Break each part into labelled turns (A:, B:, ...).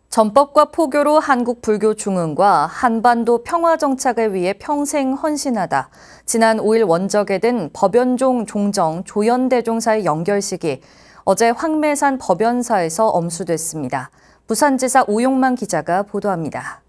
A: 전법과 포교로 한국 불교 중흥과 한반도 평화 정착을 위해 평생 헌신하다. 지난 5일 원적에 든 법연종 종정 조연대종사의 연결식이 어제 황매산 법연사에서 엄수됐습니다. 부산지사 오용만 기자가 보도합니다.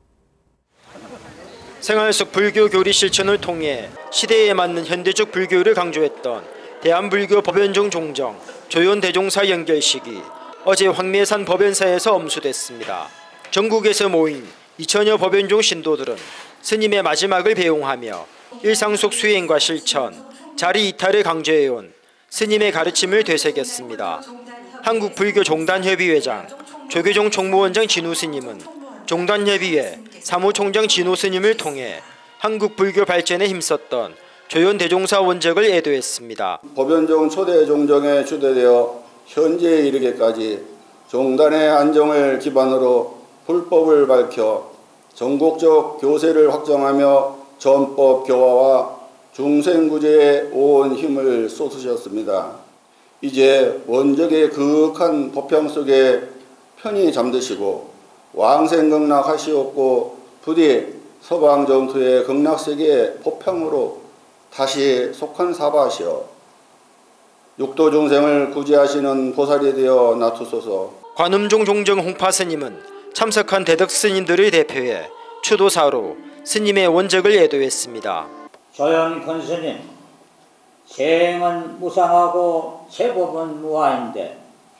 B: 생활 속 불교 교리 실천을 통해 시대에 맞는 현대적 불교를 강조했던 대한불교 법연종 종정 조연대종사 연결식이 어제 황매산 법연사에서 엄수됐습니다. 전국에서 모인 2천여 법연종 신도들은 스님의 마지막을 배웅하며 일상 속 수행과 실천, 자리 이탈을 강조해온 스님의 가르침을 되새겼습니다. 한국불교종단협의회장 조계종 총무원장 진우 스님은 종단협의회 사무총장 진호 스님을 통해 한국 불교 발전에 힘썼던 조연대종사 원적을 애도했습니다.
C: 법연종 초대 종정에 주도되어 현재에 이르기까지 종단의 안정을 기반으로 불법을 밝혀 전국적 교세를 확정하며 전법 교화와 중생구제에 온 힘을 쏟으셨습니다. 이제 원적의 그윽한 법향 속에 편히 잠드시고 왕생극락하시옵고 부디 서방 정토의 극락세계의 법향으로 다시 속한 사바하시어 육도 중생을 구제하시는 보살이 되어 나투소서.
B: 관음종 종정 홍파 스님은 참석한 대덕 스님들을 대표해 추도사로 스님의 원적을 애도했습니다.
D: 조연 큰 스님, 생은 무상하고 제법은 무아인데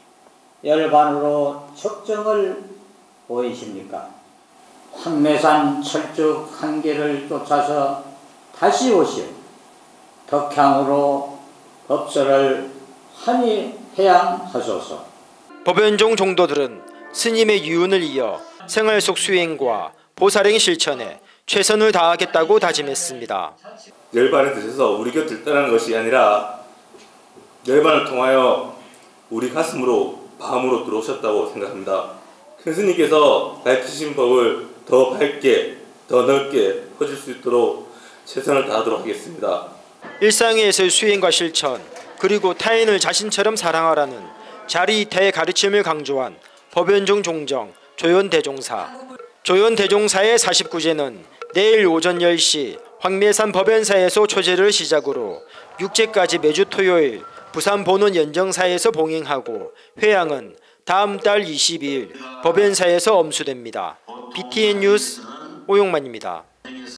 D: 열반으로 척정을 보이십니까? 황매산 철쭉 한계를 쫓아서 다시 오시오. 덕향으로 법설을 환히 해양하소서.
B: 법연종 종도들은 스님의 유운을 이어 생활 속 수행과 보살행 실천에 최선을 다하겠다고 다짐했습니다.
E: 열반에 드셔서 우리 곁을 떠나는 것이 아니라 열반을 통하여 우리 가슴으로 마음으로 들어오셨다고 생각합니다. 큰 스님께서 밝히신 법을 더 밝게 더 넓게 퍼질 수 있도록 최선을 다하도록 하겠습니다.
B: 일상에서의 수행과 실천 그리고 타인을 자신처럼 사랑하라는 자리이타의 가르침을 강조한 법연종 종정 조연대종사. 조연대종사의 49제는 내일 오전 10시 황매산 법연사에서 초제를 시작으로 6제까지 매주 토요일 부산 본원 연정사에서 봉행하고 회향은 다음 달 22일 법연사에서 엄수됩니다. BTN 뉴스 오용만입니다.